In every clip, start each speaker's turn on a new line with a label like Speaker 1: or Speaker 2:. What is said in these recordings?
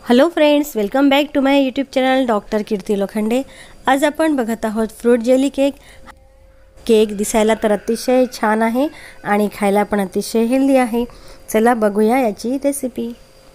Speaker 1: Hello friends, welcome back to my YouTube channel doctor Kirti Lokhande. आज आपण बघत आहोत फ्रूट जेली केक। केक दिसायला तर अतिशय छान आहे आणि खायला पण अतिशय हेल्दी आहे। चला बघूया याची रेसिपी।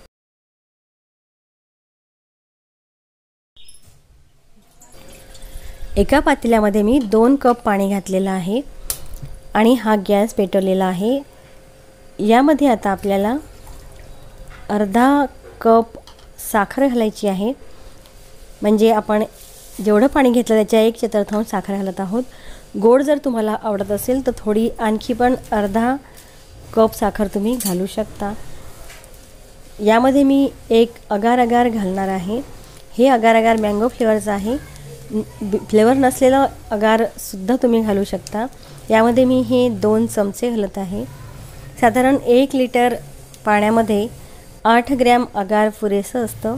Speaker 1: एका पातेल्यामध्ये मी 2 कप पाणी घातलेलं आहे आणि हा गॅस पेटवलेला आहे। यामध्ये आता आपल्याला अर्धा कप साखर घालायची आहे। म्हणजे आपण जेवढं पाणी घेतलं त्याच्या 1/4 साखर घालत आहोत। गोड जर तुम्हाला आवडत असेल तर थोडी आणखी पण अर्धा कप साखर तुम्ही घालू शकता। यामध्ये मी एक अगार अगार घालणार आहे। हे अगार अगार मँगो फ्लेवरचं आहे। फ्लेवर नसलेला अगार सुद्धा तुम्ही घालू शकता। यामध्ये मी हे 2 चमचे घालत आहे। साधारण 1 लिटर पाण्यामध्ये 8 ग्रॅम अगार पुरेसं असतं।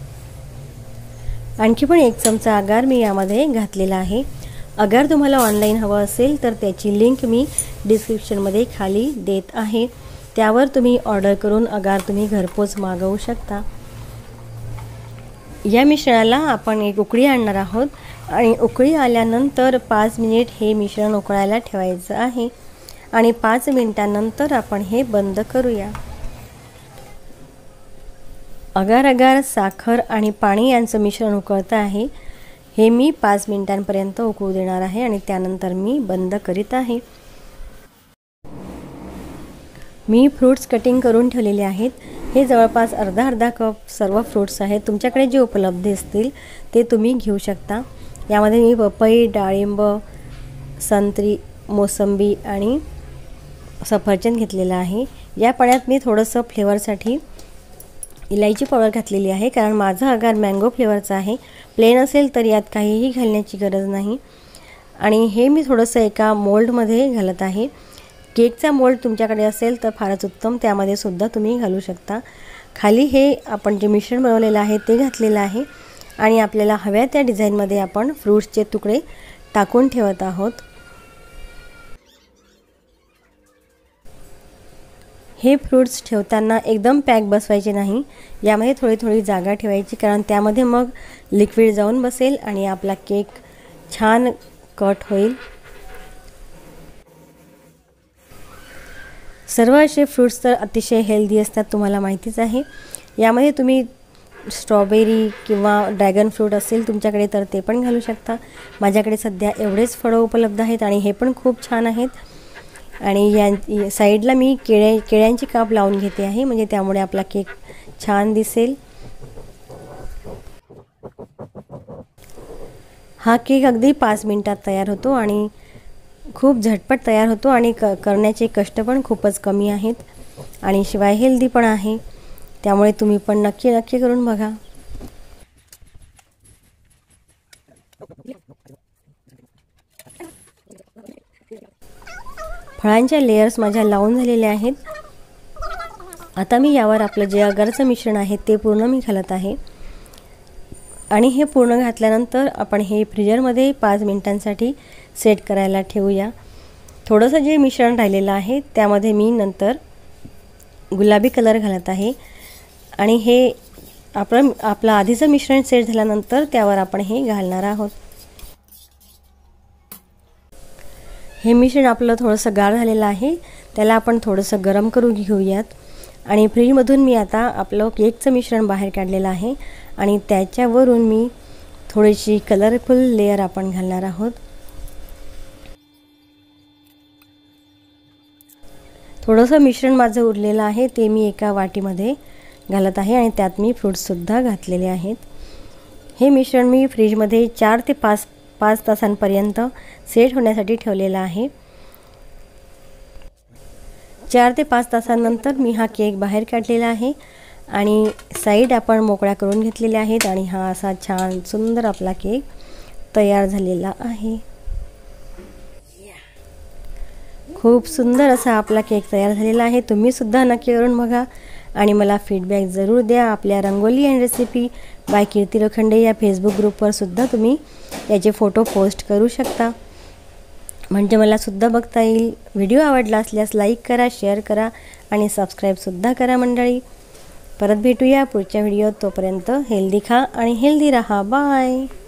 Speaker 1: आणखी पण 1 चमचा अगार मी यामध्ये घातलेला आहे। अगार तुम्हाला ऑनलाइन हवं असेल तर त्याची लिंक मी डिस्क्रिप्शनमध्ये खाली देत आहे। त्यावर तुम्ही ऑर्डर करून अगार तुम्ही घरपोच मागवू शकता। या मिश्रणाला आपण एक उकळी आणणार आहोत आणि उकळी आल्यानंतर 5 मिनिट हे मिश्रण उकळायला ठेवायचं आहे आणि 5 मिनिटांनंतर आपण हे बंद करूया। अगार अगार साखर आणि पाणी यांचं मिश्रण उकळतं आहे। हे मी 5 मिनिटांपर्यंत उकळू देणार आहे आणि त्यानंतर मी बंद करीत आहे। मी फ्रूट्स कटिंग करून ठेवलेले आहेत। हे जवळपास अर्धा कप सर्व फ्रूट्स आहेत। तुमच्याकडे जे उपलब्ध असतील ते तुम्ही घेऊ शकता। यामध्ये मी पपई, डाळिंब, संत्री, मोसंबी आणि सफरचंद घेतलेला आहे। या पाण्यात मी थोडंसं फ्लेवरसाठी इलायची पावडर घातलेली आहे, कारण माझा अगार मँगो फ्लेवरचा आहे। प्लेन असेल तर यात काहीही घालण्याची गरज नाही। आणि हे मी थोडंसं एका मोल्डमध्ये घालत आहे। केकचा मोल्ड तुमच्याकडे असेल तर फारच उत्तम, त्यामध्ये सुद्धा तुम्ही घालू शकता। खाली हे आपण जे मिश्रण बनवलेलं आहे ते घातलेलं आहे आणि आपल्याला हव्या त्या डिझाईनमध्ये आपण फ्रूट्सचे तुकडे टाकून ठेवत आहोत। हे फ्रूट्स ठेवताना एकदम पॅक बसवायचे नाही। यामध्ये थोडी जागा ठेवायची, कारण त्यामध्ये मग लिक्विड जाऊन बसेल आणि आपला केक छान कट होईल। सर्व असे फ्रूट्स तर अतिशय हेल्दी असतात, तुम्हाला माहितीच आहे। यामध्ये तुम्ही स्ट्रॉबेरी किंवा ड्रॅगन फ्रूट असेल तुमच्याकडे तर ते पण घालू शकता। माझ्याकडे सध्या एवढेच फळं उपलब्ध आहेत आणि हे पण खूप छान आहेत। आणि या साईडला मी केळ्यांची काप लावून घेते आहे, म्हणजे त्यामुळे आपला केक छान दिसेल। हा केक अगदी 5 मिनिटात तयार होतो आणि खूप झटपट तयार होतो आणि करण्याचे कष्ट पण खूपच कमी आहेत आणि शिवाय हेल्दी पण आहे। त्यामुळे तुम्ही पण नक्की करून बघा। फळांच्या लेयर्स माझ्या लावून झालेल्या आहेत। आता मी यावर आपलं जे अगारचं मिश्रण आहे ते पूर्ण मी घालत आहे आणि हे पूर्ण घातल्यानंतर आपण हे फ्रीजरमध्ये 5 मिनिटांसाठी सेट करायला ठेवूया। थोडंसं जे मिश्रण राहिलेलं आहे त्यामध्ये मी नंतर गुलाबी कलर घालत आहे आणि हे आपलं आधीचं मिश्रण सेट झाल्यानंतर त्यावर आपण हे घालणार आहोत। हे मिश्रण आपलं थोडंसं गार झालेलं आहे, त्याला आपण थोडंसं गरम करून घेऊयात। आणि फ्रीजमधून मी आता आपलं केकचं मिश्रण बाहेर काढलेलं आहे आणि त्याच्यावरून मी थोडीशी कलरफुल लेयर आपण घालणार आहोत। थोडंसं मिश्रण माझं उरलेलं आहे ते मी एका वाटीमध्ये घालत आहे आणि त्यात मी फ्रूट्ससुद्धा घातलेले आहेत। हे मिश्रण मी फ्रीजमध्ये 4 ते 5 तासांपर्यंत सेट होण्यासाठी ठेवलेला आहे। 4 ते 5 तासांनंतर मी हा केक बाहेर काढलेला आहे आणि साईड आपण मोकळ्या करून घेतलेल्या आहेत आणि हा असा छान सुंदर आपला केक तयार झालेला आहे। खूप सुंदर असा आपला केक तयार झालेला आहे। तुम्ही सुद्धा नक्की करून बघा आणि मला फीडबॅक जरूर द्या। आपल्या rangoli and recipe by Kirti Lokhande या फेसबुक ग्रुपवर सुद्धा तुम्ही याचे फोटो पोस्ट करू शकता, म्हणजे मला सुद्धा बघता येईल। व्हिडिओ आवडला असल्यास लाईक करा, शेअर करा आणि सबस्क्राईब सुद्धा करा मंडळी। परत भेटूया पुढच्या व्हिडिओत. तोपर्यंत हेल्दी खा आणि हेल्दी राहा. बाय.